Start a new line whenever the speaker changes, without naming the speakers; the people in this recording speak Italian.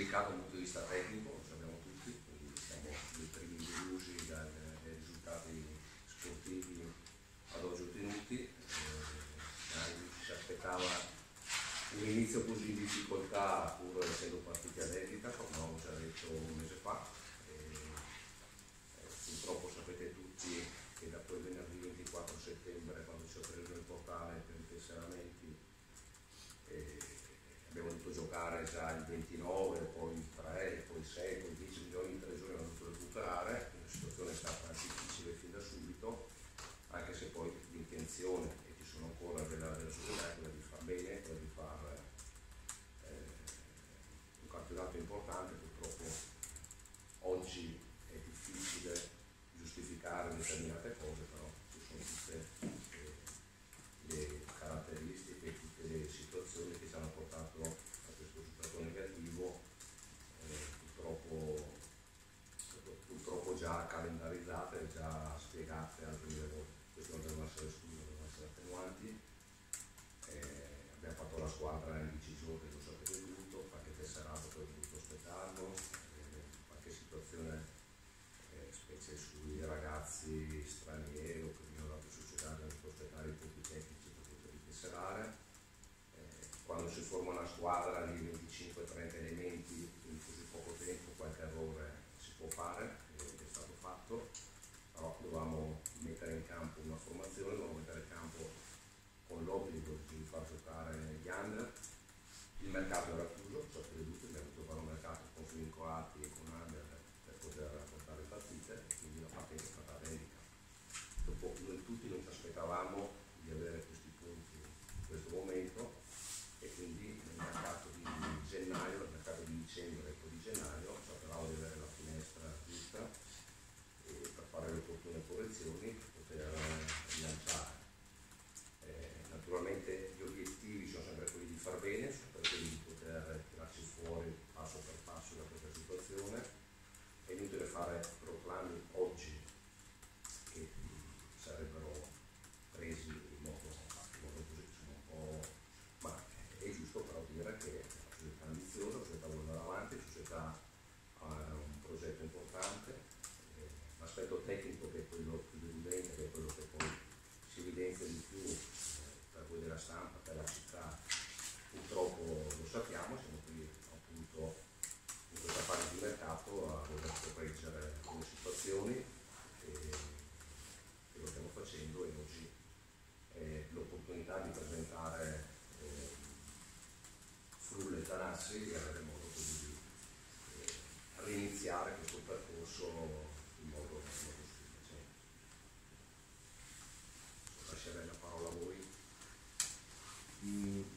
complicato dal punto di vista tecnico, lo sappiamo tutti, quindi siamo i primi delusi dai risultati sportivi ad oggi ottenuti. Ci si aspettava un inizio così in difficoltà, pur essendo partiti a vendita, come avevo già detto un mese fa. Purtroppo sapete tutti che da quel venerdì 24 settembre, quando ci ho preso il portale per i tesseramenti, abbiamo dovuto giocare già il 29, poi il 3, poi il 6, poi il 10 milioni, in 3 giorni abbiamo dovuto recuperare. La situazione è stata difficile fin da subito, anche se poi l'intenzione, e ci sono ancora della società, è quella di far bene, quella di fare un campionato importante. Purtroppo oggi è difficile giustificare determinate cose, però ci sono tutte le caratteristiche, tutte le situazioni che ci hanno portato a questo risultato negativo, purtroppo già calendarizzate, già spiegate al livello. Queste non devono essere escluse, devono essere attenuanti. Abbiamo fatto la squadra in 10 giorni, lo sapete tutto, qualche tesserato che ho dovuto aspettarlo, qualche situazione, specie sui ragazzi stranieri o che vengono da altre società, devono aspettare i punti tecnici per poterli tesserare. Quando si forma una squadra di 25-30 elementi in così poco tempo, qualche errore si può fare, è stato fatto, però dovevamo mettere in campo una formazione, dovevamo mettere in campo con l'obbligo di far giocare gli under. Il mercato era chiuso, sapete tutti, abbiamo dovuto fare un mercato con svincolati e con under per poter affrontare le partite, e quindi la partita è stata a vendita. Dopo noi tutti non ci aspettavamo di avere questi punti in questo momento, e quindi nel mercato di gennaio, nel mercato di dicembre e poi di gennaio sapevamo di avere la finestra giusta per fare le opportune correzioni, per poter rilanciare. Naturalmente gli obiettivi sono sempre quelli di far bene, sono sempre quelli di poter tirarci fuori passo per passo da questa situazione. È inutile fare proclami oggi che sarebbero presi in modo così, insomma, un po', ma è giusto però dire che la società è ambiziosa, la società vuole andare avanti, la società ha un progetto importante. L'aspetto tecnico, che è quello più deludente, che è quello che poi si evidenzia di più per voi della stampa, per la città, purtroppo lo sappiamo, siamo qui appunto in questa fase di mercato a dover correggere alcune situazioni, e lo stiamo facendo, e oggi è l'opportunità di presentare Frulle e Tanassi, e avere modo così di riniziare questo percorso